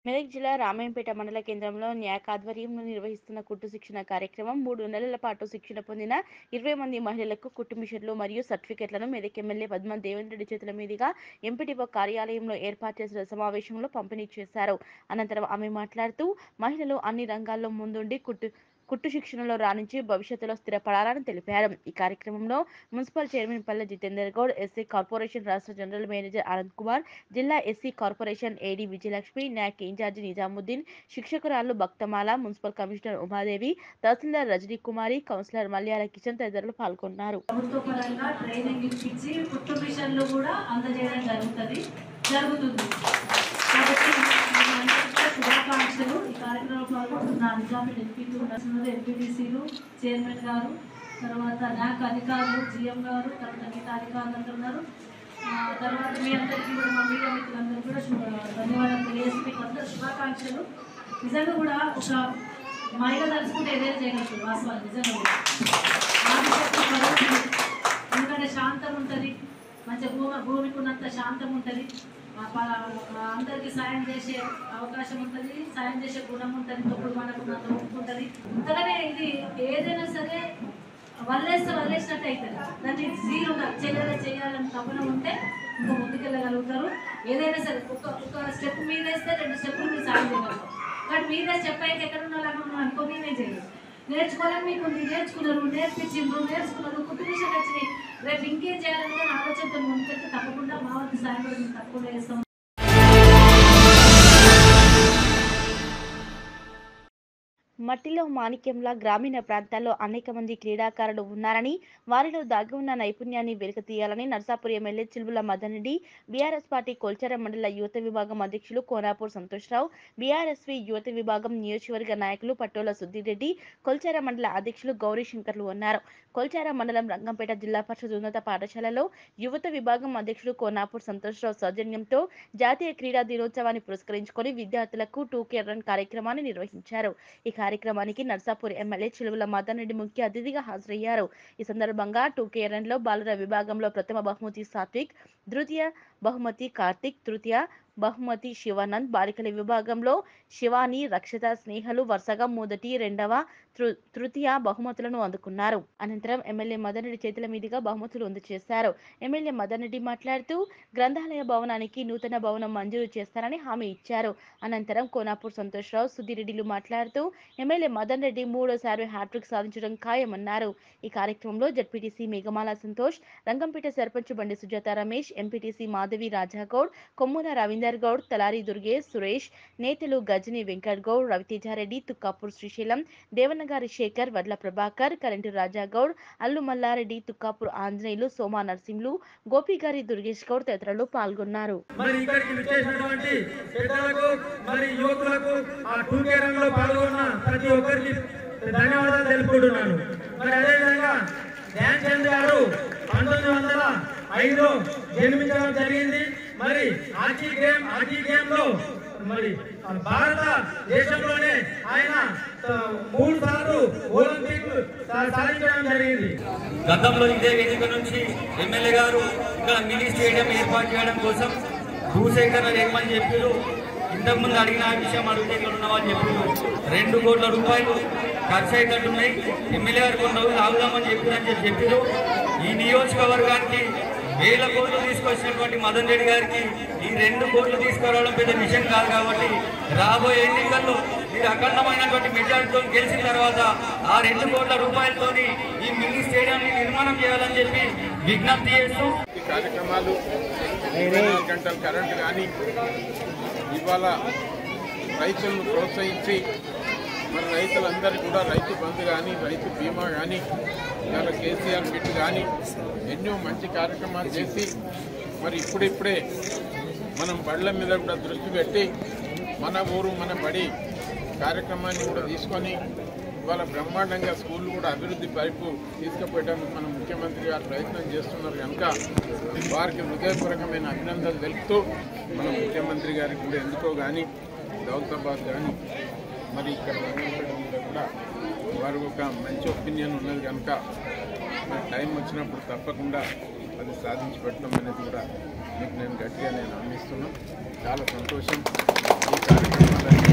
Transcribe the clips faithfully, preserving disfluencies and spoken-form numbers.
మెదక్ జిల్లా రామాయంపేట మండల కేంద్రంలో న్యాక్ ఆధ్వర్యంలో నిర్వహిస్తున్న కుట్టు శిక్షణ కార్యక్రమం మూడు నెలల పాటు శిక్షణ పొందిన ఇరవై మంది మహిళలకు కుట్టు మిషన్లు మరియు సర్టిఫికెట్లను మెదక్ ఎమ్మెల్యే పద్మా దేవేంద్ర రెడ్డి చేతుల మీదుగా ఎంపీటీఓ కార్యాలయంలో ఏర్పాటు చేసిన సమావేశంలో పంపిణీ చేశారు. అనంతరం ఆమె మాట్లాడుతూ మహిళలు అన్ని రంగాల్లో ముందుండి కుట్టు కుట్టు శిక్షణలో రాణించి భవిష్యత్తులో స్థిరపడాలని తెలిపారు. ఈ కార్యక్రమంలో municipal chairman Palle Jitender Goud, SC corporation రాష్ట్ర జనరల్ మేనేజర్ ఆనంద్ కుమార్, జిల్లా SC corporation AD Vijayalakshmi, NAC incharge Nizamuddin, శిక్షకురాలు భక్తమాల, మున్సిపల్ కమిషనర్ ఉమాదేవి, తహసీల్దార్ రజనీ కుమారి, కౌన్సిలర్ మల్యాల కిషన్ తదితరులు పాల్గొన్నారు. ప్రభుత్వ పరంగా ట్రైనింగ్ ఇచ్చి కుట్టు మిషన్లు కూడా అందజేయడం జరుగుతుంది జరుగుతుంది కాబట్టి శుభాకాంక్షలు. ఈ కార్యక్రమంలో పాల్గొంటున్న నిజాము ఎంపీలు నర్సులు, ఎంపీటీసీలు, చైర్మన్ గారు, తర్వాత న్యాక్ అధికారులు, జీఎం గారు, తర్వాత మిగతా అధికారులు ఉన్నారు. తర్వాత మీ అందరికీ కూడా మా మీడియా మిత్రులందరూ కూడా శుభ ధన్యవాదాలు తెలియజేసి మీకు అందరూ శుభాకాంక్షలు. నిజంగా కూడా ఒక మహిళ తలుచుకుంటే ఏదైనా చేయగలుగుతుంది వాస్తవాలు నిజంగా కూడా. ఎందుకంటే శాంతం ఉంటుంది, మంచి భూమి భూమికి ఉన్నంత శాంతం ఉంటుంది, అందరికీ సాయం చేసే అవకాశం ఉంటుంది, సాయం చేసే గుణం ఉంటుంది, తప్పుడు మనకున్నంత ఒప్పుకుంటుంది. అంతగానే ఇది ఏదైనా సరే వదిలేస్తే వదిలేసినట్టు అవుతుంది. దాన్ని జీరో చేయాలి చేయాలని తపన ఉంటే ఇంకా ముందుకెళ్ళగలుగుతారు. ఏదైనా సరే ఒక ఒక స్టెప్ మీద వేస్తే రెండు స్టెప్పులు మీరు సాయం చేయగలుగుతారు. కాబట్టి మీదే స్టెప్ అయితే ఎక్కడ ఉన్నారు అక్కడ ఉన్నాం అనుకో మేమే చేయలేదు. నేర్చుకోవాలని మీకు నేర్చుకున్నారు, నేర్పించిండ్రు, నేర్చుకున్నారు, కుట్టు మిషన్ వచ్చినాయి. రేపు ఇంకేం చేయాలని ఆలోచనతో ముందుకెళ్తే తప్పకుండా మా వంతు సాయం కూడా మేము తప్పకుండా చేస్తాం. మట్టిలో మాణిక్యంలా గ్రామీణ ప్రాంతాల్లో అనేక మంది క్రీడాకారులు ఉన్నారని, వారిలో దాగి ఉన్న నైపుణ్యాన్ని వెలికితీయాలని Narsapur MLA Chiluvula Madan Reddy, BRS party Kolchara మండల యువత విభాగం అధ్యక్షులు కోనాపూర్ సంతోష్రావు, బీఆర్ఎస్వి యువత విభాగం నియోజకవర్గ నాయకులు పట్టోల సుద్దిరెడ్డి, కొల్చార మండల అధ్యక్షులు గౌరీశంకర్లు అన్నారు. కొల్చార మండలం రంగంపేట జిల్లా పరిషత్ ఉన్నత పాఠశాలలో యువత విభాగం అధ్యక్షులు కోనాపూర్ సంతోష్రావు సౌజన్యంతో జాతీయ క్రీడా దినోత్సవాన్ని పురస్కరించుకొని విద్యార్థులకు టూ కే రన్ కార్యక్రమాన్ని నిర్వహించారు. ఈ కార్యక్రమానికి నర్సాపూర్ ఎమ్మెల్యే చిలువుల మదన్ రెడ్డి ముఖ్య అతిథిగా హాజరయ్యారు. ఈ సందర్భంగా టూ కే రన్ లో బాలుర విభాగంలో ప్రథమ బహుమతి సాత్విక్, ద్వితీయ బహుమతి కార్తిక్, తృతీయ బహుమతి శివానంద్, బాలికల విభాగంలో శివాని, రక్షిత, స్నేహలు వరుసగా మొదటి, రెండవ, తృతీయ బహుమతులను అందుకున్నారు. అనంతరం ఎమ్మెల్యే మదన్ రెడ్డి చేతుల మీదుగా బహుమతులు అందజేశారు. ఎమ్మెల్యే మదన్ రెడ్డి మాట్లాడుతూ గ్రంథాలయ భవనానికి నూతన భవనం మంజూరు చేస్తారని హామీ ఇచ్చారు. అనంతరం కోనాపూర్ సంతోష్రావు, సుద్దిరెడ్డిలు మాట్లాడుతూ ఎమ్మెల్యే మదన్ రెడ్డి మూడోసారి హ్యాట్రిక్ సాధించడం ఖాయమన్నారు. ఈ కార్యక్రమంలో జడ్పీటీసీ మేఘమాల సంతోష్, రంగంపేట సర్పంచ్ బండి సుజాత రమేష్, ఎంపీటీసీ మాధవి రాజాగౌడ్, కొమ్మున రవీందర్ గౌడ్, తలారి దుర్గేష్, సురేష్, నేతలు గజని వెంకట్ గౌడ్, రవితేజారెడ్డి, తుక్కాపూర్ శ్రీశైలం, దేవనగారి శేఖర్, వడ్ల ప్రభాకర్, కరెంటు రాజాగౌడ్, అల్లు మల్లారెడ్డి, తుక్కాపూర్ ఆంజనేయులు, సోమా నర్సింహులు, గోపిగారి దుర్గేష్ గౌడ్ తదితరులు పాల్గొన్నారు. ధన్యవాదాలు తెలుపుకుంటున్నాను. మరి అదేవిధంగా ధ్యాన్ చంద్ గారు పంతొమ్మిది వందల ఐదులో జన్మించడం జరిగింది. మరి హాకీ గేమ్ హాకీ గేమ్ లో మరి భారత దేశంలోనే ఆయన మూడు సార్లు ఒలింపిక్ సాధించడం జరిగింది. గతంలో ఇదే వేదిక నుంచి ఎమ్మెల్యే గారు ఇక్కడ మినీ స్టేడియం ఏర్పాటు చేయడం కోసం భూసేకరణ చేయమని చెప్పారు. ఇంతకుముందు అడిగిన విషయం అడిగితే ఇక్కడ ఉన్న వాళ్ళు చెప్పారు రెండు కోట్ల రూపాయలు ఖర్చు అయినట్టున్నాయి, ఎమ్మెల్యే గారు కొన్ని రోజులు ఆగుదామని చెప్పారని చెప్పి చెప్పారు. ఈ నియోజకవర్గానికి వేల కోట్లు తీసుకొచ్చినటువంటి మదన్ రెడ్డి గారికి ఈ రెండు కోట్లు తీసుకురావడం పెద్ద విషయం కాదు. కాబట్టి రాబోయే ఎన్నికల్లో మీరు అఖండమైనటువంటి మెజారిటీతో గెలిచిన తర్వాత ఆ రెండు కోట్ల రూపాయలతోని ఈ మినీ స్టేడియాన్ని నిర్మాణం చేయాలని చెప్పి విజ్ఞప్తి చేస్తూ ఈ కార్యక్రమాలు ఇరవై నాలుగు గంటల కరెంటు కానీ ఇవాళ రైతులను ప్రోత్సహించి మరి రైతులందరికీ కూడా రైతు బంధు కానీ రైతు బీమా కానీ ఇవాళ కేసీఆర్ కిట్ కానీ ఎన్నో మంచి కార్యక్రమాలు చేసి మరి ఇప్పుడిప్పుడే మనం బళ్ళ మీద కూడా దృష్టి పెట్టి మన ఊరు మన బడి కార్యక్రమాన్ని కూడా తీసుకొని ఇవాళ బ్రహ్మాండంగా స్కూళ్ళు కూడా అభివృద్ధి వైపు తీసుకుపోయడానికి మన ముఖ్యమంత్రి గారు ప్రయత్నం చేస్తున్నారు కనుక వారికి హృదయపూర్వకమైన అభినందనలు తెలుపుతూ మన ముఖ్యమంత్రి గారికి కూడా ఎందుకో కానీ దౌలతాబాద్ కానీ మరి ఇక్కడ రంగంపేట మీద కూడా వారికి ఒక మంచి ఒపీనియన్ ఉన్నది కనుక మరి టైం వచ్చినప్పుడు తప్పకుండా అది సాధించి పెట్టడం అనేది కూడా మీకు నేను గట్టిగా నేను అందిస్తున్నాను. చాలా సంతోషం. ఈ కార్యక్రమాలన్నీ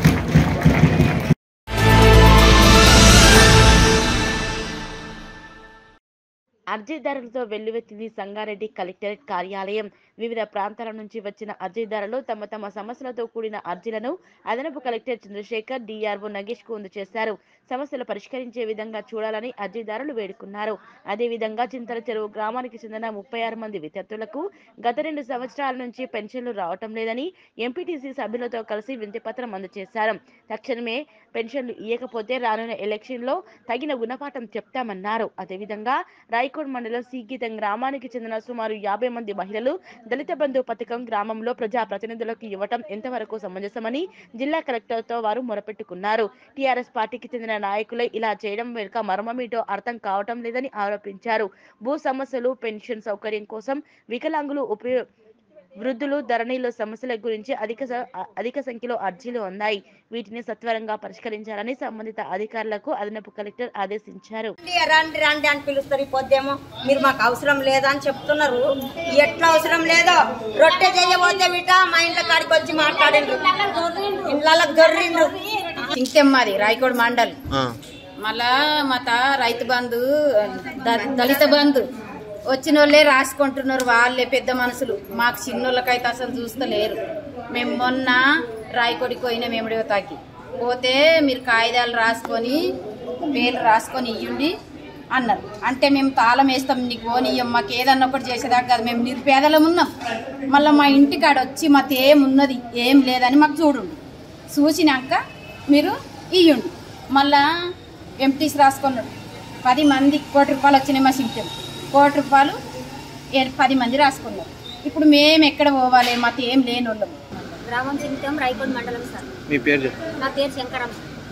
అర్జీదారులతో వెల్లువెత్తింది సంగారెడ్డి కలెక్టరేట్ కార్యాలయం. వివిధ ప్రాంతాల నుంచి వచ్చిన అర్జీదారులు తమ తమ సమస్యలతో కూడిన అర్జీలను అదనపు కలెక్టర్ చంద్రశేఖర్, డిఆర్ఓ నగేష్ కు అందజేశారు. సమస్యలు పరిష్కరించే విధంగా చూడాలని అర్జీదారులు వేడుకున్నారు. అదేవిధంగా చింతల చెరువు గ్రామానికి చెందిన ముప్పై ఆరు మంది విద్యార్థులకు గత రెండు సంవత్సరాల నుంచి పెన్షన్లు రావటం లేదని ఎంపీటీసీ సభ్యులతో కలిసి వినతిపత్రం అందజేశారు. తక్షణమే పెన్షన్లు ఇవ్వకపోతే రానున్న ఎలక్షన్ లో తగిన గుణపాఠం చెప్తామన్నారు. అదేవిధంగా రాయకోడ్ మండలం సీగీతం గ్రామానికి చెందిన సుమారు యాభై మంది మహిళలు దళిత బంధు పథకం గ్రామంలో ప్రజా ప్రతినిధులకు ఇవ్వటం ఎంతవరకు సమంజసమని జిల్లా కలెక్టర్తో వారు మొరపెట్టుకున్నారు. టీఆర్ఎస్ పార్టీకి చెందిన నాయకులే ఇలా చేయడం వెనుక మర్మమేటో అర్థం కావటం లేదని ఆరోపించారు. భూ సమస్యలు, పెన్షన్ సౌకర్యం కోసం వికలాంగులు, ఉపయోగ వృద్ధులు, ధరణిలో సమస్యల గురించి అధిక అధిక సంఖ్యలో అర్జీలు ఉన్నాయి. వీటిని సత్వరంగా పరిష్కరించాలని సంబంధిత అధికారులకు అదనపు కలెక్టర్ ఆదేశించారు. రండి రండి అని పిలుస్తారు. పొద్దేమో మీరు మాకు అవసరం లేదా అని చెప్తున్నారు. ఎట్లా అవసరం లేదో రొట్టె చేయబోతే బిట మా ఇంట్లో కాడికి వచ్చి మాట్లాడిండ్రు, ఇళ్ళకి దొర్రిండ్రు. ఇంకెమ్మది రాయకోడ్ మండల్. మళ్ళా మత రైతు బంధు, దళిత బంధు వచ్చిన వాళ్ళే రాసుకుంటున్నారు. వాళ్ళే పెద్ద మనుషులు. మాకు చిన్నోళ్ళకైతే అసలు చూస్తలేరు. మేము మొన్న రాయకోడికి పోయినా మేమడివతాకి పోతే మీరు కాగితాలు రాసుకొని పేర్లు రాసుకొని ఇవ్వండి అన్నారు. అంటే మేము తాళం వేస్తాం, నీకు ఓనియ్యం, మాకు ఏదన్నా ఒకటి చేసేదాకా కాదు, మేము నిరుపేదలం ఉన్నాం. మళ్ళీ మా ఇంటికాడ వచ్చి మాకు ఏమున్నది ఏం లేదని మాకు చూడండి, చూసినాక మీరు ఇవ్వండి. మళ్ళా ఎంటీసీ రాసుకున్నాడు. పది మంది కోటి రూపాయలు వచ్చినాయి. మా సింటం కోటి రూపాయలు పది మంది రాసుకున్నారు. ఇప్పుడు మేము ఎక్కడ పోవాలి? మాకు ఏం లేని వాళ్ళం. గ్రామం సింటం రాయకోడ్ మండలం సార్. మీ పేరు? నా పేరు శంకరం.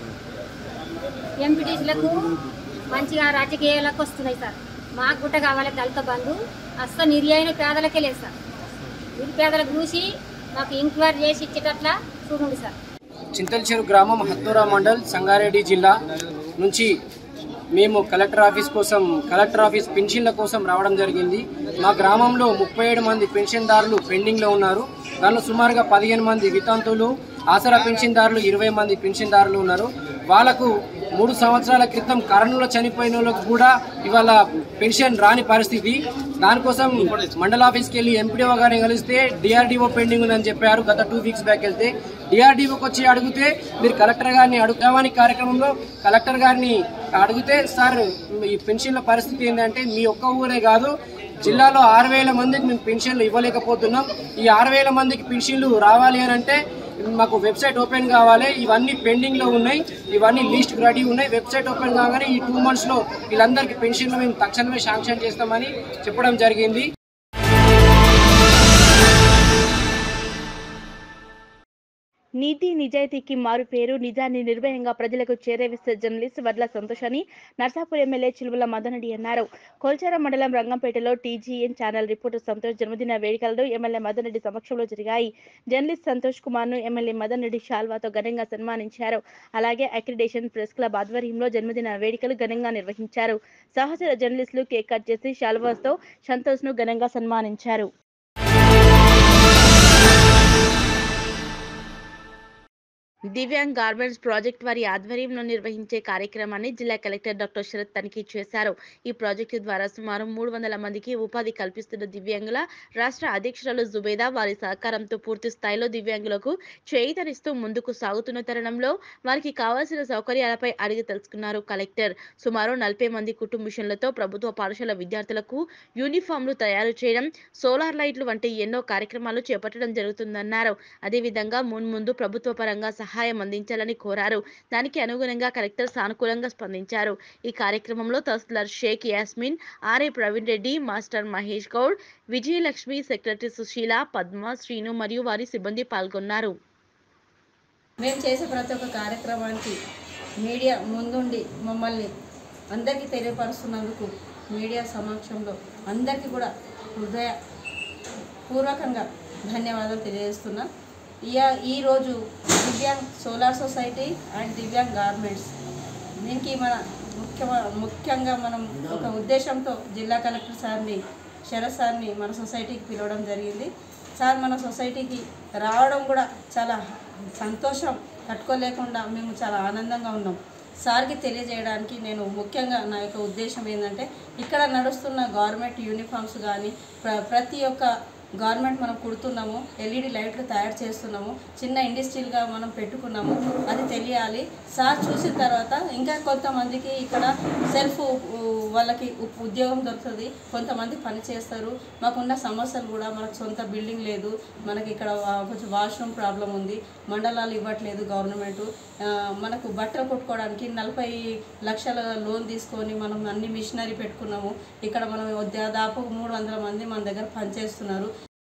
ఎంపీటీసీలకు మంచిగా రాజకీయాలకు వస్తున్నాయి సార్. మాకు గుట్ట కావాలి దళిత బంధు. అస్సలు నిర్యాయన పేదలకే లేదు సార్. నిరుపేదలకు చూసి మాకు ఎంక్వైరీ చేసి ఇచ్చేటట్లా చూడండి సార్. చింతల చెరువు గ్రామం, హత్తూరా మండల్, సంగారెడ్డి జిల్లా నుంచి మేము కలెక్టర్ ఆఫీస్ కోసం కలెక్టర్ ఆఫీస్ పెన్షన్ల కోసం రావడం జరిగింది. మా గ్రామంలో ముప్పై ఏడు మంది పెన్షన్దారులు పెండింగ్లో ఉన్నారు. దానిలో సుమారుగా పదిహేను మంది వితంతువులు, ఆసరా పెన్షన్దారులు ఇరవై మంది పెన్షన్దారులు ఉన్నారు. వాళ్లకు మూడు సంవత్సరాల క్రితం కరోనాలో చనిపోయిన వాళ్ళకు కూడా ఇవాళ పెన్షన్ రాని పరిస్థితి. దానికోసం మండల ఆఫీస్కి వెళ్ళి ఎంపీడీఓ గారిని కలిస్తే డిఆర్డీఓ పెండింగ్ ఉందని చెప్పారు. గత టూ వీక్స్ బ్యాక్ వెళ్తే డిఆర్డీఓకి వచ్చి అడిగితే మీరు కలెక్టర్ గారిని అడుగుతామని కార్యక్రమంలో కలెక్టర్ గారిని అడిగితే, సార్ ఈ పెన్షన్ల పరిస్థితి ఏంటంటే మీ ఒక్క ఊరే కాదు, జిల్లాలో ఆరు వేల మందికి మేము పెన్షన్లు ఇవ్వలేకపోతున్నాం. ఈ ఆరు వేల మందికి పెన్షన్లు రావాలి అని అంటే మాకు వెబ్సైట్ ఓపెన్ కావాలి. ఇవన్నీ పెండింగ్లో ఉన్నాయి, ఇవన్నీ లిస్ట్ రెడీ ఉన్నాయి. వెబ్సైట్ ఓపెన్ కాగానే ఈ టూ మంత్స్లో వీళ్ళందరికీ పెన్షన్లు మేము తక్షణమే శాంక్షన్ చేస్తామని చెప్పడం జరిగింది. నీతి నిజాయితీకి మారు పేరు. నిజాన్ని నిర్భయంగా ప్రజలకు చేరవేసే జర్నలిస్ట్ వడ్ల సంతోష్ అని నర్సాపూర్ ఎమ్మెల్యే చిలువల మదనరెడ్డి అన్నారు. కొల్చార మండలం రంగంపేటలో టీజీఎన్ ఛానల్ రిపోర్టర్ సంతోష్ జన్మదిన వేడుకలను ఎమ్మెల్యే మదనరెడ్డి సమక్షంలో జరిగాయి. జర్నలిస్ట్ సంతోష్ కుమార్ ను ఎమ్మెల్యే మదనరెడ్డి షాల్వాతో ఘనంగా సన్మానించారు. అలాగే అక్రిడేషన్ ప్రెస్ క్లబ్ ఆధ్వర్యంలో జన్మదిన వేడుకలు ఘనంగా నిర్వహించారు. సహచర జర్నలిస్టులు కేక్ కట్ చేసి షాల్వాతో సంతోష్ ను ఘనంగా సన్మానించారు. దివ్యాంగ్ గార్మెంట్స్ ప్రాజెక్ట్ వారి ఆధ్వర్యంలో నిర్వహించే కార్యక్రమాన్ని జిల్లా కలెక్టర్ డాక్టర్ శరత్ తనిఖీ చేశారు. ఈ ప్రాజెక్టు ద్వారా సుమారు మూడు వందల మందికి ఉపాధి కల్పిస్తున్న దివ్యాంగుల రాష్ట్ర అధ్యక్షురాలు జుబేదా వారి సహకారంతో పూర్తి స్థాయిలో దివ్యాంగులకు చేయూతనిస్తూ ముందుకు సాగుతున్న తరుణంలో వారికి కావాల్సిన సౌకర్యాలపై అడిగి తెలుసుకున్నారు కలెక్టర్. సుమారు నలభై మంది కుటుంబిషన్లతో ప్రభుత్వ పాఠశాల విద్యార్థులకు యూనిఫామ్లు తయారు చేయడం, సోలార్ లైట్లు వంటి ఎన్నో కార్యక్రమాలు చేపట్టడం జరుగుతుందన్నారు. అదేవిధంగా మున్ముందు ప్రభుత్వ పరంగా సహాయం అందించాలని కోరారు. దానికి అనుగుణంగా కలెక్టర్ సానుకూలంగా స్పందించారు. ఈ కార్యక్రమంలో తహసీల్దార్ Sheikh Yasmin, RA Praveen Reddy, master Mahesh Goud, Vijayalakshmi, secretary Sushila, Padma, Srinu మరియు వారి సిబ్బంది పాల్గొన్నారు. మేము చేసే ప్రతి ఒక్క కార్యక్రమానికి మీడియా ముందుండి మమ్మల్ని అందరికీ తెలియపరుస్తున్నందుకు మీడియా సమక్షంలో అందరికీ కూడా హృదయ పూర్వకంగా ధన్యవాదాలు తెలియజేస్తున్నా. ఈరోజు Divyang solar society and Divyang garments దీనికి మన ముఖ్య ముఖ్యంగా మనం ఒక ఉద్దేశంతో జిల్లా కలెక్టర్ సార్ని శరత్ సార్ని మన సొసైటీకి పిలవడం జరిగింది. సార్ మన సొసైటీకి రావడం కూడా చాలా సంతోషం, తట్టుకోలేకుండా మేము చాలా ఆనందంగా ఉన్నాం. సార్కి తెలియజేయడానికి నేను ముఖ్యంగా నా యొక్క ఉద్దేశం ఏంటంటే, ఇక్కడ నడుస్తున్న గవర్నమెంట్ యూనిఫామ్స్ కానీ ప్ర ప్రతి ఒక్క గవర్నమెంట్ మనం కుడుతున్నాము, ఎల్ఈడి లైట్లు తయారు చేస్తున్నాము, చిన్న ఇండస్ట్రీలుగా మనం పెట్టుకున్నాము, అది తెలియాలి. సార్ చూసిన తర్వాత ఇంకా కొంతమందికి ఇక్కడ సెల్ఫ్ వాళ్ళకి ఉద్యోగం దొరుకుతుంది, కొంతమంది పని చేస్తారు. మాకున్న సమస్యలు కూడా, మనకు సొంత బిల్డింగ్ లేదు, మనకి ఇక్కడ కొంచెం వాష్రూమ్ ప్రాబ్లం ఉంది, మండలాలు ఇవ్వట్లేదు గవర్నమెంట్. మనకు బట్టలు కొట్టుకోవడానికి నలభై లక్షల లోన్ తీసుకొని మనం అన్ని మిషనరీ పెట్టుకున్నాము. ఇక్కడ మనం దాదాపు మూడు వందల మంది మన దగ్గర పనిచేస్తున్నారు.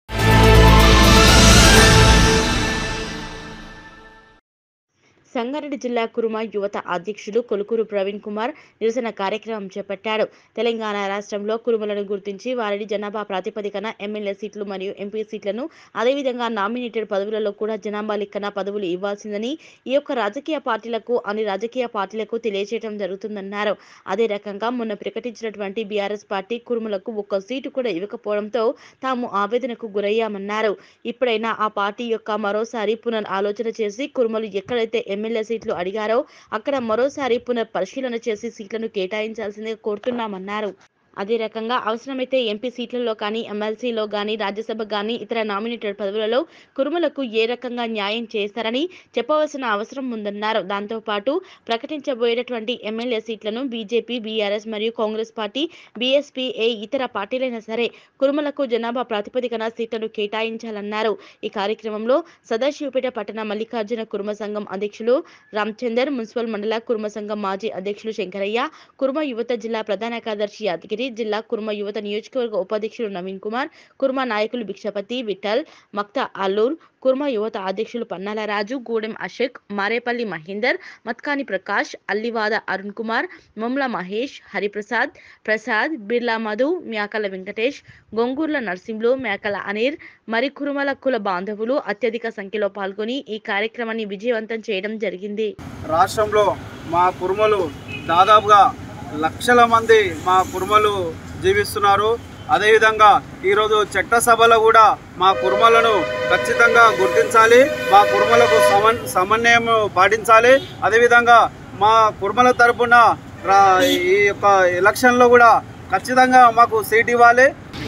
సంగారెడ్డి జిల్లా కురుమ యువత అధ్యక్షులు కొలుకూరు ప్రవీణ్ కుమార్ నిరసన కార్యక్రమం చేపట్టారు. తెలంగాణ రాష్ట్రంలో కురుమలను గుర్తించి వారిని జనాభా ప్రాతిపదికన ఎమ్మెల్యే సీట్లు మరియు ఎంపీ సీట్లను, అదేవిధంగా నామినేటెడ్ పదవులలో కూడా జనాభా లెక్కన పదవులు ఇవ్వాల్సిందని ఈ యొక్క రాజకీయ పార్టీలకు అన్ని రాజకీయ పార్టీలకు తెలియజేయడం జరుగుతుందన్నారు. అదే రకంగా మొన్న ప్రకటించినటువంటి బీఆర్ఎస్ పార్టీ కురుమలకు ఒక్క సీటు కూడా ఇవ్వకపోవడంతో తాము ఆవేదనకు గురయ్యామన్నారు. ఇప్పుడైనా ఆ పార్టీ యొక్క మరోసారి పునర్ ఆలోచన చేసి కురుమలు ఎక్కడైతే ఎమ్మెల్యే సీట్లు అడిగారో అక్కడ మరోసారి పునర్ పరిశీలన చేసి సీట్లను కేటాయించాల్సిందిగా కోరుతున్నామన్నారు. అదే రకంగా అవసరమైతే ఎంపీ సీట్లలో కానీ, ఎమ్మెల్సీలో కానీ, రాజ్యసభ కానీ ఇతర నామినేటెడ్ పదవులలో కురుమలకు ఏ రకంగా న్యాయం చేస్తారని చెప్పవలసిన అవసరం ఉందన్నారు. దాంతోపాటు ప్రకటించబోయేటటువంటి ఎమ్మెల్యే సీట్లను బీజేపీ, బీఆర్ఎస్ మరియు కాంగ్రెస్ పార్టీ, బీఎస్పీ ఏ ఇతర పార్టీలైనా సరే కురుమలకు జనాభా ప్రాతిపదికన సీట్లను కేటాయించాలన్నారు. ఈ కార్యక్రమంలో సదాశివపేట పట్టణ మల్లికార్జున కురుమ సంఘం అధ్యక్షులు రామచందర్, మున్సిపల్ మండల కురుమ సంఘం మాజీ అధ్యక్షులు శంకరయ్య, కురుమ యువత జిల్లా ప్రధాన కార్యదర్శి యాదగిరి, జిల్లా కుర్మ యువత నియోజకవర్గ ఉపాధ్యక్షులు నవీన్ కుమార్, కుర్మ నాయకులు భిక్షపతి, విఠల్, మక్తా అల్లూర్, కుర్మ యువత అధ్యక్షులు పన్నాల రాజు, గూడెం అశోక్, మారేపల్లి మహేందర్, మత్కాని ప్రకాష్, అల్లివాద అరుణ్ కుమార్, మొమ్ల మహేష్, హరిప్రసాద్, ప్రసాద్, బిర్లా మధు, మ్యాకల వెంకటేష్, గొంగూర్ల నర్సింహులు, మేకల అనిర్, మరి కురుమల కుల బాంధవులు అత్యధిక సంఖ్యలో పాల్గొని ఈ కార్యక్రమాన్ని విజయవంతం చేయడం జరిగింది. రాష్ట్రంలో మా కురుమలు దాదాపుగా లక్షల మంది మా కురుమలు జీవిస్తున్నారు. అదేవిధంగా ఈరోజు చట్టసభలో కూడా మా కురుమలను ఖచ్చితంగా గుర్తించాలి, మా కురుమలకు సమన్ సమన్వయం పాటించాలి. అదేవిధంగా మా కురుమల తరపున ఈ యొక్క ఎలక్షన్లో కూడా ఖచ్చితంగా మాకు సీట్ ఇవ్వాలి.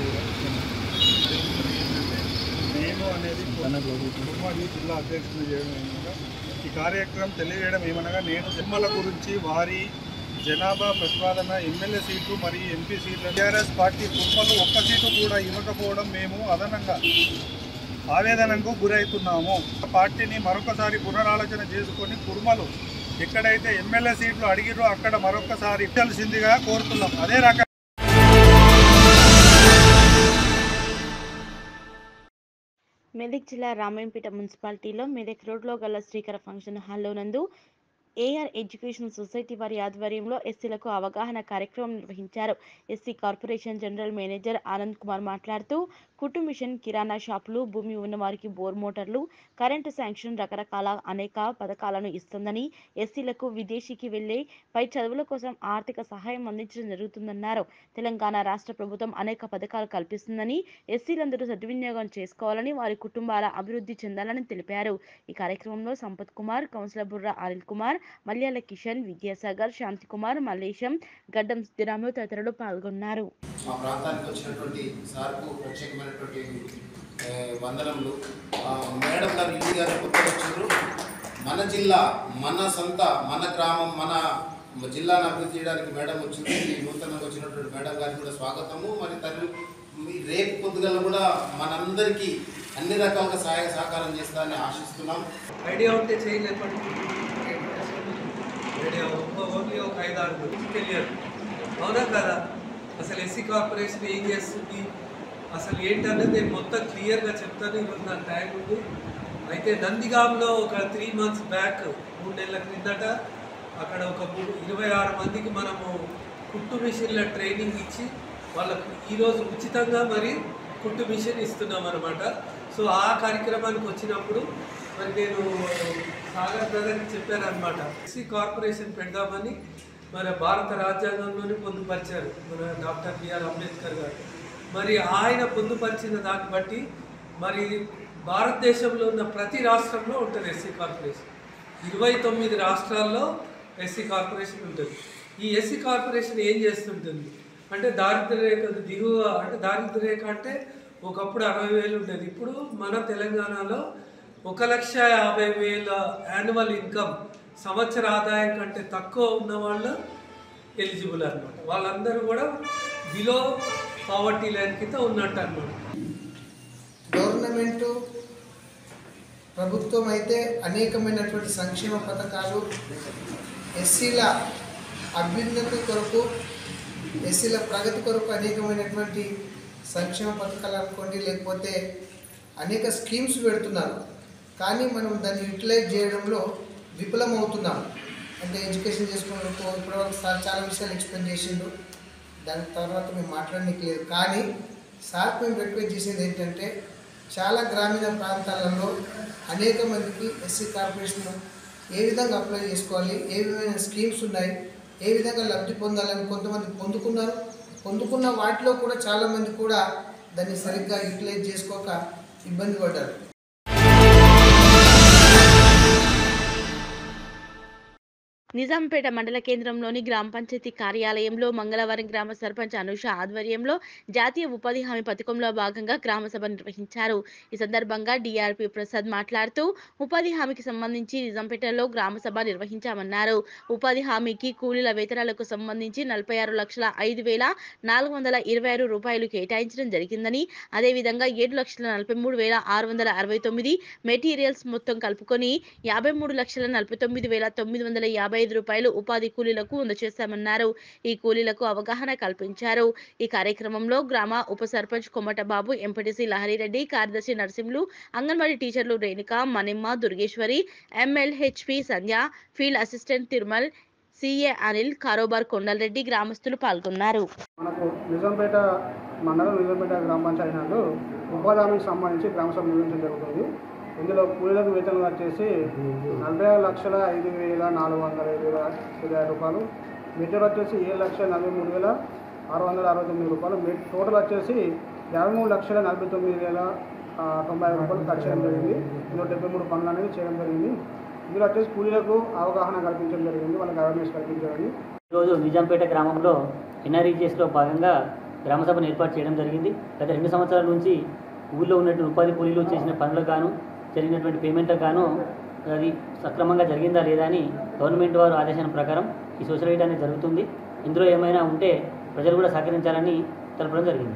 నేను అనేది జిల్లా అధ్యక్షులు చేయడం ఏమనగా ఈ కార్యక్రమం తెలియజేయడం ఏమనగా నేను కురుమల గురించి వారి జనాభా ప్రతిపాదన, ఎమ్మెల్యే సీట్లు మరియు ఎంపీ సీట్లు టీఆర్ఎస్ పార్టీ కురుమలు ఒక్క సీటు కూడా ఇవ్వకపోవడం మేము అదనంగా ఆవేదనకు గురవుతున్నాము. పార్టీని మరొకసారి పునరాలోచన చేసుకొని కురుమలు ఎక్కడైతే ఎమ్మెల్యే సీట్లు అడిగిరో అక్కడ మరొకసారి ఇవ్వాల్సిందిగా కోరుతున్నాం. అదే రకంగా మెదక్ జిల్లా రామాయంపేట మున్సిపాలిటీలో మెదక్ రోడ్లో గల శ్రీకర ఫంక్షన్ హాల్లో నందు ఏఆర్ ఎడ్యుకేషన్ సొసైటీ వారి ఆధ్వర్యంలో ఎస్సీలకు అవగాహన కార్యక్రమం నిర్వహించారు. SC corporation general manager Anand Kumar మాట్లాడుతూ కుటుంబ మిషన్, కిరాణా షాపులు, భూమి ఉన్న వారికి బోర్ మోటార్లు, కరెంటు శాంక్షన్, రకరకాల అనేక పథకాలను ఇస్తుందని, ఎస్సీలకు విదేశీకి వెళ్లే పై చదువుల కోసం ఆర్థిక సహాయం అందించడం జరుగుతుందన్నారు. తెలంగాణ రాష్ట్ర ప్రభుత్వం అనేక పథకాలు కల్పిస్తుందని, ఎస్సీలందరూ సద్వినియోగం చేసుకోవాలని, వారి కుటుంబాల అభివృద్ధి చెందాలని తెలిపారు. ఈ కార్యక్రమంలో సంపత్ కుమార్, కౌన్సిలర్ బుర్రా అనిల్ కుమార్, మల్యాల కిషన్, విద్యాసాగర్, శాంతికుమార్, మల్లేశం, గడ్డం సిద్ధిరాము తదితరులు పాల్గొన్నారు. మా ప్రాంతానికి వచ్చినటువంటి సార్కు ప్రత్యేకమైనటువంటి వందనములు. మేడం గారు ఇల్లు గారు కొత్తగా వచ్చారు. మన జిల్లా, మన సొంత, మన గ్రామం, మన జిల్లాను అభివృద్ధి చేయడానికి మేడం వచ్చింది. నూతనంగా వచ్చినటువంటి మేడం గారికి కూడా స్వాగతము. మరి తను రేపు పొద్దుగల కూడా మనందరికీ అన్ని రకాలుగా సహాయ సహకారం చేస్తారని ఆశిస్తున్నాం. ఐడియా ఉంటే చేయలేపండి, ఐడియా ఓన్లీ ఒక ఐదు ఆరు గురించి తెలియదు. అవునా కదా? అసలు ఎస్సీ కార్పొరేషన్ ఏం చేస్తుంది, అసలు ఏంటన్నది నేను మొత్తం క్లియర్గా చెప్తాను. ఈరోజు నాకు టైం ఉంది. అయితే నందిగాంలో ఒక త్రీ మంత్స్ బ్యాక్, మూడు నెలల క్రిందట అక్కడ ఒక ఇరవై ఆరు మందికి మనము కుట్టు మిషన్ల ట్రైనింగ్ ఇచ్చి వాళ్ళకు ఈరోజు ఉచితంగా మరి కుట్టు మిషన్ ఇస్తున్నాం అనమాట. సో ఆ కార్యక్రమానికి వచ్చినప్పుడు మరి నేను సాగర్ బ్రదర్కి చెప్పాను అనమాట, ఎస్సీ కార్పొరేషన్ పెడదామని. మన భారత రాజ్యాంగంలోనే పొందుపరిచారు మన డాక్టర్ బిఆర్ అంబేద్కర్ గారు. మరి ఆయన పొందుపరిచిన దాన్ని బట్టి మరి భారతదేశంలో ఉన్న ప్రతి రాష్ట్రంలో ఉంటుంది ఎస్సీ కార్పొరేషన్. ఇరవై తొమ్మిది రాష్ట్రాల్లో ఎస్సీ కార్పొరేషన్ ఉంటుంది. ఈ ఎస్సీ కార్పొరేషన్ ఏం చేస్తుంటుంది అంటే దారిద్ర్య రేఖ దిగువ, అంటే దారిద్ర్య రేఖ అంటే ఒకప్పుడు అరవై వేలు ఉండేది, ఇప్పుడు మన తెలంగాణలో ఒక లక్ష యాభై వేల యాన్యువల్ ఇన్కమ్, సంవత్సర ఆదాయం కంటే తక్కువ ఉన్న వాళ్ళు ఎలిజిబుల్ అనమాట. వాళ్ళందరూ కూడా బిలో పావర్టీ లైన్ కింద ఉన్నట్టు అనమాట. గవర్నమెంటు ప్రభుత్వం అయితే అనేకమైనటువంటి సంక్షేమ పథకాలు ఎస్సీల అభ్యున్నతి కొరకు, ఎస్సీల ప్రగతి కొరకు అనేకమైనటువంటి సంక్షేమ పథకాలు అనుకోండి, లేకపోతే అనేక స్కీమ్స్ పెడుతున్నారు. కానీ మనం దాన్ని యూటిలైజ్ చేయడంలో విఫలమవుతున్నాం. అంటే ఎడ్యుకేషన్ చేసుకున్నప్పుడు ఇప్పటివరకు సార్ చాలా విషయాలు ఎక్స్ప్లెయిన్ చేసిండు, దాని తర్వాత మేము మాట్లాడడానికి లేదు. కానీ సార్ మేము రిక్వెస్ట్ చేసేది ఏంటంటే చాలా గ్రామీణ ప్రాంతాలలో అనేక మందికి ఎస్సీ కార్పొరేషన్ ఏ విధంగా అప్లై చేసుకోవాలి, ఏ విధమైన స్కీమ్స్ ఉన్నాయి, ఏ విధంగా లబ్ధి పొందాలని కొంతమంది పొందుకున్నారు. పొందుకున్న వాటిలో కూడా చాలామంది కూడా దాన్ని సరిగ్గా యూటిలైజ్ చేసుకోక ఇబ్బంది పడ్డారు. నిజాంపేట మండల కేంద్రంలోని గ్రామ పంచాయతీ కార్యాలయంలో మంగళవారం గ్రామ సర్పంచ్ అనూష ఆధ్వర్యంలో జాతీయ ఉపాధి హామీ పథకంలో భాగంగా గ్రామ సభ నిర్వహించారు. ఈ సందర్భంగా డిఆర్పి ప్రసాద్ మాట్లాడుతూ ఉపాధి హామీకి సంబంధించి నిజాంపేటలో గ్రామ సభ నిర్వహించామన్నారు. ఉపాధి హామీకి కూలీల వేతనాలకు సంబంధించి నలభై ఆరు లక్షల ఐదు వేల నాలుగు వందల ఇరవై ఆరు రూపాయలు కేటాయించడం జరిగిందని, అదేవిధంగా ఏడు లక్షల నలభై మూడు వేల ఆరు వందల అరవై తొమ్మిది మెటీరియల్స్ మొత్తం కలుపుకొని యాభై మూడు లక్షల నలభై తొమ్మిది వేల తొమ్మిది వందల యాభై ఐదు రూపాయలు ఉపాధి కూలీలకు అందజేశామన్నారు. ఈ కూలీలకు అవగాహన కల్పించారు. ఈ కార్యక్రమంలో గ్రామ ఉప సర్పంచ్ కొమ్మట బాబు, ఎంపీటీసీ లహరిరెడ్డి, కార్యదర్శి నరసింహులు, అంగన్వాడీ టీచర్లు Renuka, Manimma, Durgeshwari, MLHP Sandhya, field assistant Tirumal, CA Anil, కారోబార్ కొండలరెడ్డి గ్రామస్తులు పాల్గొన్నారు. మనకు నిజాంపేట మండలం నిజాంపేట గ్రామ పంచాయతీలో ఉపాధి హామీకి సంబంధించి గ్రామ సభ నిర్వహించడం జరుగుతుంది. ఇందులో కూలీలకు వేతనం వచ్చేసి నలభై ఆరు లక్షల ఐదు వేల నాలుగు వందల ఇరవై ఇరవై రూపాయలు, మెటీరియల్ వచ్చేసి ఏడు లక్షల నలభై మూడు వేల ఆరు వందల అరవై తొమ్మిది రూపాయలు, టోటల్ వచ్చేసి యాభై మూడు లక్షల నలభై తొమ్మిది వేల తొంభై ఐదు రూపాయలు ఖర్చు చేయడం జరిగింది. ఇందులో డెబ్బై మూడు పనులు అనేది చేయడం జరిగింది. ఇందులో వచ్చేసి కూలీలకు అవగాహన కల్పించడం జరిగింది, వాళ్ళకి అవేర్నెస్ కల్పించడం. ఈరోజు నిజాంపేట గ్రామంలో ఎన్ఆర్ఈజీఎస్లో భాగంగా గ్రామసభను ఏర్పాటు చేయడం జరిగింది. గత రెండు సంవత్సరాల నుంచి ఊళ్ళో ఉన్నటువంటి ఉపాధి కూలీలు చేసిన పనులకు గాను, జరిగినటువంటి పేమెంట్లకు గాను అది సక్రమంగా జరిగిందా లేదా అని గవర్నమెంట్ వారు ఆదేశం ప్రకారం ఈ సోషల్ అనేది జరుగుతుంది. ఇందులో ఏమైనా ఉంటే ప్రజలు కూడా సహకరించాలని తెలపడం జరిగింది.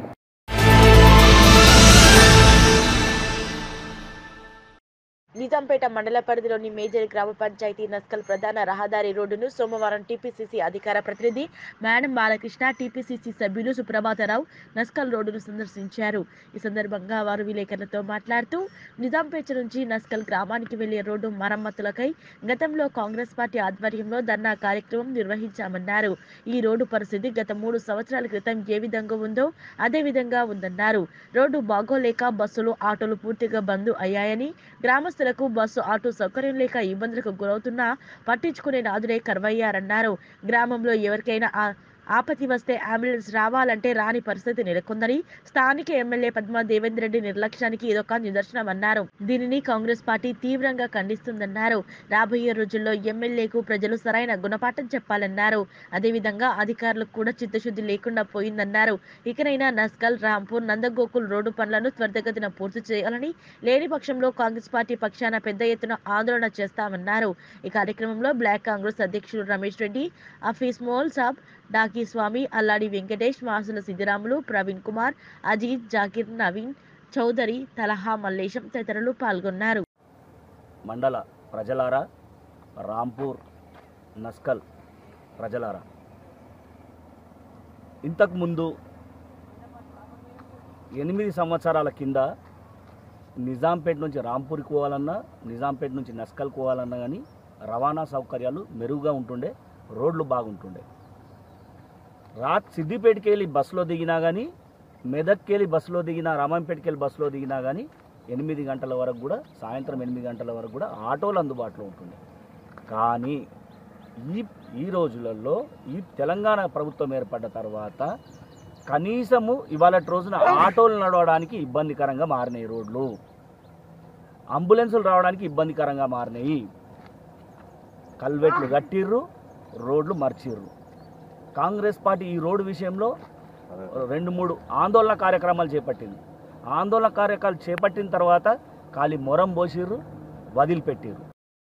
నిజాంపేట మండల పరిధిలోని మేజర్ గ్రామ పంచాయతీ నస్కల్ ప్రధాన రహదారి రోడ్డును సోమవారం టీపీసీసీ అధికార ప్రతినిధి మేడం బాలకృష్ణ, టీపీసీసీ సభ్యులు సుప్రభాతరావు నస్కల్ రోడ్డును సందర్శించారు. ఈ సందర్భంగా వారు విలేకరులతో మాట్లాడుతూ నిజాంపేట నుంచి నస్కల్ గ్రామానికి వెళ్లే రోడ్డు మరమ్మతులకై గతంలో కాంగ్రెస్ పార్టీ ఆధ్వర్యంలో ధర్నా కార్యక్రమం నిర్వహించామన్నారు. ఈ రోడ్డు పరిస్థితి గత మూడు సంవత్సరాల క్రితం ఏ విధంగా ఉందో అదే విధంగా ఉందన్నారు. రోడ్డు బాగోలేక బస్సులు, ఆటోలు పూర్తిగా బంద్ అయ్యాయని, గ్రామస్తులు బస్సు, ఆటో సౌకర్యం లేక ఇబ్బందులకు గురవుతున్నా పట్టించుకునే నాదులే కరువయ్యారన్నారు. గ్రామంలో ఎవరికైనా ఆపత్తి వస్తే అంబులెన్స్ రావాలంటే రాని పరిస్థితి నెలకొందని, స్థానిక ఎమ్మెల్యే పద్మా దేవేంద్ర రెడ్డి నిర్లక్ష్యానికి ఇదొక నిదర్శనమన్నారు. దీనిని కాంగ్రెస్ పార్టీ తీవ్రంగా ఖండిస్తుందన్నారు. రాబోయే రోజుల్లో ఎమ్మెల్యేకు ప్రజలు సరైన గుణపాఠం చెప్పాలన్నారు. అదేవిధంగా అధికారులకు కూడా చిత్తశుద్ధి లేకుండా పోయిందన్నారు. ఇకనైనా నస్కల్, రాంపూర్, నందగోకుల్ రోడ్డు పనులను త్వరితగతిన పూర్తి చేయాలని, లేని పక్షంలో కాంగ్రెస్ పార్టీ పక్షాన పెద్ద ఎత్తున ఆందోళన చేస్తామన్నారు. ఈ కార్యక్రమంలో బ్లాక్ కాంగ్రెస్ అధ్యక్షుడు రమేష్ రెడ్డి, ఆఫీస్ మోల్ సాబ్, డాకి స్వామి, అల్లాడి వెంకటేష్, మాసుల సిద్ధిరాములు, ప్రవీణ్ కుమార్, అజిత్, జాకిర్, నవీన్ చౌదరి, తలహా మల్లేశం తదితరులు పాల్గొన్నారు. మండల ప్రజలారా, రాంపూర్ నస్కల్ ప్రజలారా, ఇంతకుముందు ఎనిమిది సంవత్సరాల కింద నిజాంపేట నుంచి రాంపూర్కి పోవాలన్నా, నిజాంపేట నుంచి నస్కల్కి పోవాలన్నా కానీ రవాణా సౌకర్యాలు మెరుగుగా ఉంటుండే, రోడ్లు బాగుంటుండే. రాత్ సిద్దిపేటకి వెళ్ళి బస్సులో దిగినా కానీ, మెదక్కి వెళ్ళి బస్సులో దిగినా, రామంపేటకి వెళ్ళి బస్సులో దిగినా కానీ ఎనిమిది గంటల వరకు కూడా, సాయంత్రం ఎనిమిది గంటల వరకు కూడా ఆటోలు అందుబాటులో ఉంటుండే. కానీ ఈ ఈ రోజులలో ఈ తెలంగాణ ప్రభుత్వం ఏర్పడ్డ తర్వాత కనీసము ఇవాళ రోజున ఆటోలు నడవడానికి ఇబ్బందికరంగా మారినాయి, రోడ్లు అంబులెన్సులు రావడానికి ఇబ్బందికరంగా మారినాయి, కల్వెట్లు కట్టిర్రు, రోడ్లు మర్చిర్రు. కాంగ్రెస్ పార్టీ ఈ రోడ్డు విషయంలో రెండు మూడు ఆందోళన కార్యక్రమాలు చేపట్టింది. ఆందోళన కార్యక్రమాలు చేపట్టిన తర్వాత ఖాళీ మొరం పోసిర్రు, వదిలిపెట్టిర్రు.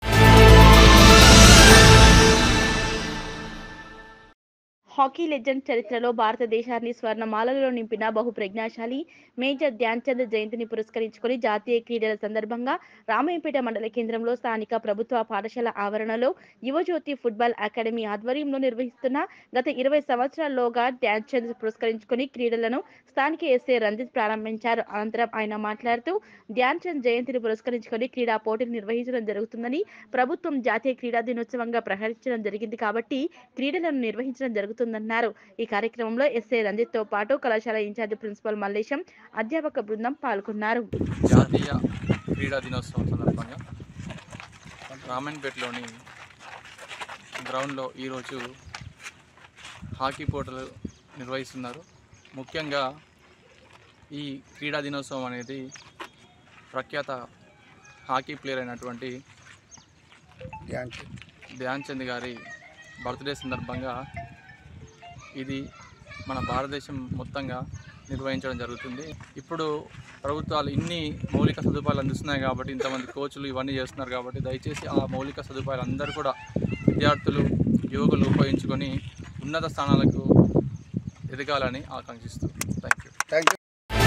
హాకీ లెజెండ్ చరిత్రలో భారతదేశాన్ని స్వర్ణమాలలో నింపిన బహు ప్రజ్ఞాశాలి మేజర్ ధ్యాన్ చంద్ జయంతిని పురస్కరించుకొని జాతీయ క్రీడల సందర్భంగా రామాయంపేట మండల కేంద్రంలో స్థానిక ప్రభుత్వ పాఠశాల ఆవరణలో యువజ్యోతి ఫుట్బాల్ అకాడమీ ఆధ్వర్యంలో నిర్వహిస్తున్న గత ఇరవై సంవత్సరాల్లోగా ధ్యాన్ చంద్ పురస్కరించుకొని క్రీడలను స్థానిక ఎస్ఏ రంజిత్ ప్రారంభించారు. అనంతరం ఆయన మాట్లాడుతూ ధ్యాన్ చంద్ జయంతిని పురస్కరించుకొని క్రీడా పోటీలు నిర్వహించడం జరుగుతుందని, ప్రభుత్వం జాతీయ క్రీడా దినోత్సవంగా ప్రకటించడం జరిగింది కాబట్టి క్రీడలను నిర్వహించడం జరుగుతుంది న్నారు. ఈ కార్యక్రమంలో ఎస్ఏ రంజిత్ తో పాటు కళాశాల ఇన్ఛార్జ్ ప్రిన్సిపల్ మల్లేశం, అధ్యాపక బృందం పాల్గొన్నారు. జాతీయ క్రీడా దినోత్సవం సందర్భంగా రామన్పేటలోని గ్రౌండ్లో ఈరోజు హాకీ పోటీలు నిర్వహిస్తున్నారు. ముఖ్యంగా ఈ క్రీడా దినోత్సవం అనేది ప్రఖ్యాత హాకీ ప్లేయర్ అయినటువంటి ధ్యాన్ చంద్ గారి బర్త్డే సందర్భంగా ఇది మన భారతదేశం మొత్తంగా నిర్వహించడం జరుగుతుంది. ఇప్పుడు ప్రభుత్వాలు ఇన్ని మౌలిక సదుపాయాలు అందిస్తున్నాయి కాబట్టి, ఇంతమంది కోచ్లు ఇవన్నీ చేస్తున్నారు కాబట్టి, దయచేసి ఆ మౌలిక సదుపాయాలు అందరూ కూడా విద్యార్థులు యువకులు ఉపయోగించుకొని ఉన్నత స్థానాలకు ఎదగాలని ఆకాంక్షిస్తూ థ్యాంక్ యూ థ్యాంక్ యూ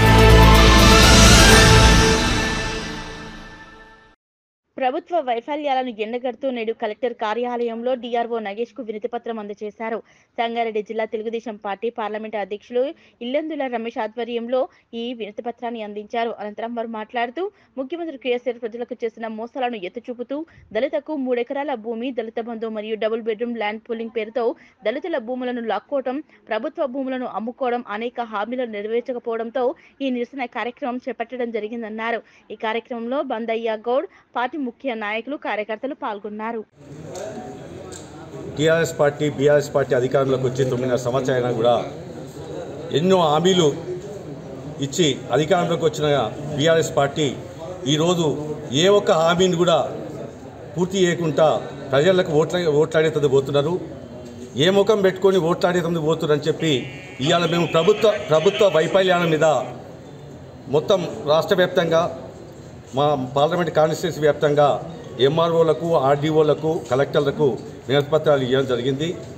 ప్రభుత్వ వైఫల్యాలను ఎండగడుతూ నేడు కలెక్టర్ కార్యాలయంలో డీఆర్ఓ నగేష్ కు వినతి పత్రం అందజేశారు. సంగారెడ్డి జిల్లా తెలుగుదేశం పార్టీ పార్లమెంటు అధ్యక్షులు ఇల్లందుల రమేష్ ఆధ్వర్యంలో ఈ వినతి పత్రాన్ని అందించారు. అనంతరం వారు మాట్లాడుతూ ముఖ్యమంత్రి కేసీఆర్ ప్రజలకు చేసిన మోసాలను ఎత్తుచూపుతూ దళితకు మూడెకరాల భూమి, దళిత బంధు మరియు డబుల్ బెడ్రూమ్ ల్యాండ్ పూలింగ్ పేరుతో దళితుల భూములను లాక్కోవడం, ప్రభుత్వ భూములను అమ్ముకోవడం, అనేక హామీలను నెరవేర్చకపోవడంతో ఈ నిరసన కార్యక్రమం చేపట్టడం జరిగిందన్నారు. ఈ కార్యక్రమంలో బందయ్య గౌడ్, పార్టీ ముఖ్య నాయకులు, కార్యకర్తలు పాల్గొన్నారు. టీఆర్ఎస్ పార్టీ బీఆర్ఎస్ పార్టీ అధికారంలోకి వచ్చి తొమ్మిదిన్నర సంవత్సరాలు కూడా ఎన్నో హామీలు ఇచ్చి అధికారంలోకి వచ్చిన బీఆర్ఎస్ పార్టీ ఈరోజు ఏ ఒక్క హామీని కూడా పూర్తి చేయకుండా ప్రజలకు ఓట్ల ఓట్లాడేటది పోతున్నారు. ఏ ముఖం పెట్టుకొని ఓట్లాడేటది పోతున్నారని చెప్పి ఇవాళ మేము ప్రభుత్వ ప్రభుత్వ వైఫల్యాల మీద మొత్తం రాష్ట్ర వ్యాప్తంగా మా పార్లమెంట్ కాన్స్టిట్యూన్సీ వ్యాప్తంగా ఎంఆర్ఓలకు, ఆర్డీఓలకు, కలెక్టర్లకు వినతిపత్రాలు ఇవ్వడం జరిగింది.